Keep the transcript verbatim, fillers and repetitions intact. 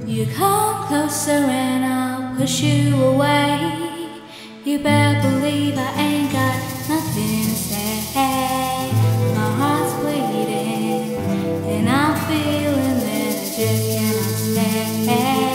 You come closer and I'll push you away. You better believe I ain't got nothing to say. My heart's bleeding and I'm feeling that I just cannot stay.